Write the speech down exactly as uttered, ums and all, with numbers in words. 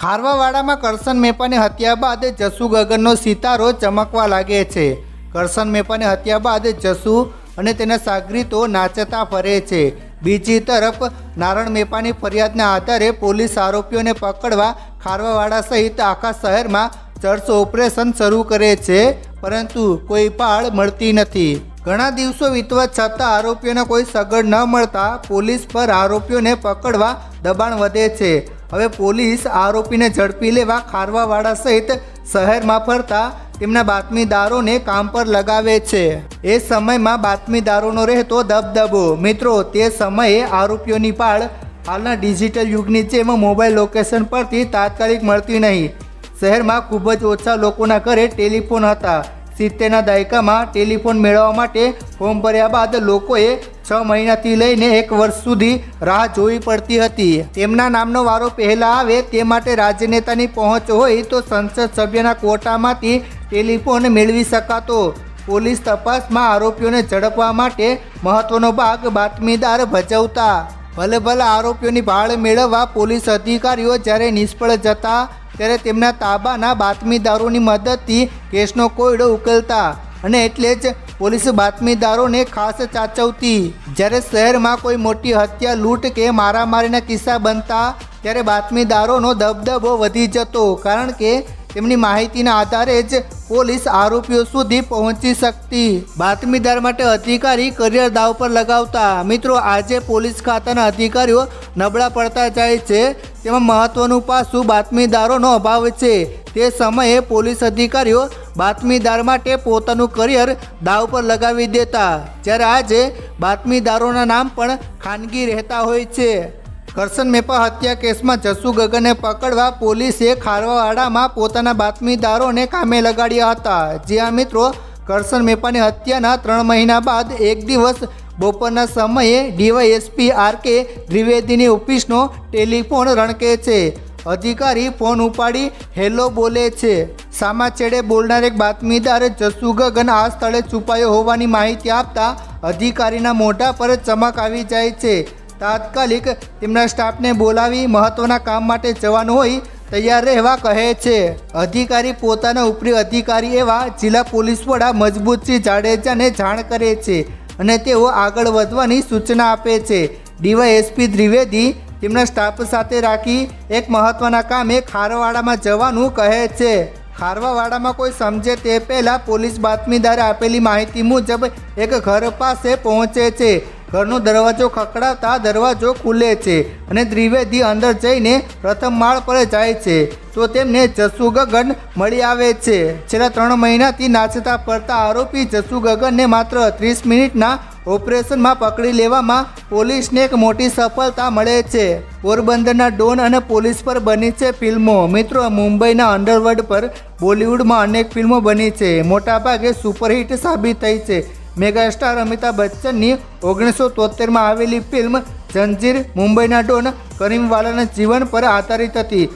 ખારવાવાડામાં કરશન મેપાની હત્યા બાદ જસુ ગગનનો સિતારો ચમકવા લાગે છે। કરશન મેપાની હત્યા બાદ જસુ અને તેના સાગરીતો નાચતા ફરે છે। બીજી તરફ નારણ મેપાની ફરિયાદના આધારે પોલીસ આરોપીઓને પકડવા ખારવાવાડા સહિત આખા શહેરમાં સર્ચ ઓપરેશન શરૂ કરે છે, પરંતુ કોઈ પાળ મળતી નથી। ઘણા દિવસો વીતવા છતાં આરોપીઓને કોઈ સગવડ ન મળતા પોલીસ પર આરોપીઓને પકડવા દબાણ વધે છે। હવે પોલીસ આરોપીને ઝડપી લેવા ખારવાવાડા સહિત શહેરમાં ફરતા તેમના બાતમીદારોને કામ પર લગાવે છે। એ સમયમાં બાતમીદારોનો રહેતો દબદબો। મિત્રો, તે સમયે આરોપીઓની પાળ હાલના ડિજિટલ યુગની જેમ મોબાઈલ લોકેશન પરથી તાત્કાલિક મળતી નહીં। શહેરમાં ખૂબ જ ઓછા લોકોના ઘરે ટેલિફોન હતા। સિત્તેરના દાયકામાં ટેલિફોન મેળવવા માટે ફોર્મ ભર્યા બાદ લોકોએ છ મહિનાથી લઈને એક વર્ષ સુધી રાહ જોવી પડતી હતી। તેમના નામનો વારો પહેલાં આવે તે માટે રાજનેતાની પહોંચ હોય તો સંસદ સભ્યના કોટામાંથી ટેલિફોન મેળવી શકાતો। પોલીસ તપાસમાં આરોપીઓને ઝડપવા માટે મહત્વનો ભાગ બાતમીદાર ભજવતા। ભલે ભલે આરોપીઓની ભાળ મેળવવા પોલીસ અધિકારીઓ જ્યારે નિષ્ફળ જતા ત્યારે તેમના તાબાના બાતમીદારોની મદદથી કેસનો કોયડો ઉકેલતા અને એટલે જ પોલીસ બાતમીદારોને ખાસ સાચવતી। જ્યારે શહેરમાં કોઈ મોટી હત્યા, લૂંટ કે મારામારીના કિસ્સા બનતા ત્યારે બાતમીદારોનો દબદબો વધી જતો, કારણ કે તેમની માહિતીના આધારે જ પોલીસ આરોપીઓ સુધી પહોંચી શકતી। બાતમીદાર માટે અધિકારી કરિયર દાવ પર લગાવતા। મિત્રો, આજે પોલીસ ખાતાના અધિકારીઓ નબળા પડતા જાય છે, તેમાં મહત્વનું પાસું બાતમીદારોનો અભાવ છે। તે સમયે પોલીસ અધિકારીઓ બાતમીદાર માટે પોતાનું કરિયર દાવ પર લગાવી દેતા, જ્યારે આજે બાતમીદારોના નામ પણ ખાનગી રહેતા હોય છે। કરશન મેપા હત્યા કેસમાં જસુ ગગનને પકડવા પોલીસે ખારવાવાડામાં પોતાના બાતમીદારોને કામે લગાડ્યા હતા। જ્યાં મિત્રો, કરશન મેપાની હત્યાના ત્રણ મહિના બાદ એક દિવસ બપોરના સમયે ડીવાયએસપી આર કે દ્વિવેદીની ઓફિસનો ટેલિફોન રણકે છે। અધિકારી ફોન ઉપાડી હેલો બોલે છે। સામા છેડે બોલનાર એક બાતમીદાર જસુ ગગન આ સ્થળે છુપાયો હોવાની માહિતી આપતા અધિકારીના મોઢા પર ચમક આવી જાય છે। તાત્કાલિક તેમના સ્ટાફને બોલાવી મહત્વના કામ માટે જવાનું હોય તૈયાર રહેવા કહે છે। અધિકારી પોતાના ઉપરી અધિકારી એવા જિલ્લા પોલીસ વડા મજબૂતસિંહ જાડેજાને જાણ કરે છે અને તેઓ આગળ વધવાની સૂચના આપે છે। ડીવાયએસપી દ્વિવેદી તેમના સ્ટાફ સાથે રાખી એક મહત્વના કામે ખારવાવાડામાં જવાનું કહે છે। ખારવાવાડામાં કોઈ સમજે તે પહેલાં પોલીસ બાતમીદારે આપેલી માહિતી મુજબ એક ઘર પાસે પહોંચે છે। ઘરનો દરવાજો ખખડાવતા દરવાજો ખુલે છે અને દ્વિવેદી અંદર જઈને પ્રથમ માળ પર જાય છે તો તેમને જસુ ગગન મળી આવે છે। છેલ્લા ત્રણ મહિનાથી નાચતા ફરતા આરોપી જસુ ગગનને માત્ર ત્રીસ મિનિટના ઓપરેશનમાં પકડી લેવામાં પોલીસને એક મોટી સફળતા મળે છે। પોરબંદરના ડોન અને પોલીસ પર બની છે ફિલ્મો। મિત્રો, મુંબઈના અંડરવર્લ્ડ પર બોલિવૂડમાં અનેક ફિલ્મો બની છે, મોટાભાગે સુપરહિટ સાબિત થઈ છે। મેગાસ્ટાર અમિતાભ બચ્ચનની ઓગણીસો તોતેરમાં આવેલી ફિલ્મ જંજીર મુંબઈના ડોન કરીમવાલાના જીવન પર આધારિત હતી।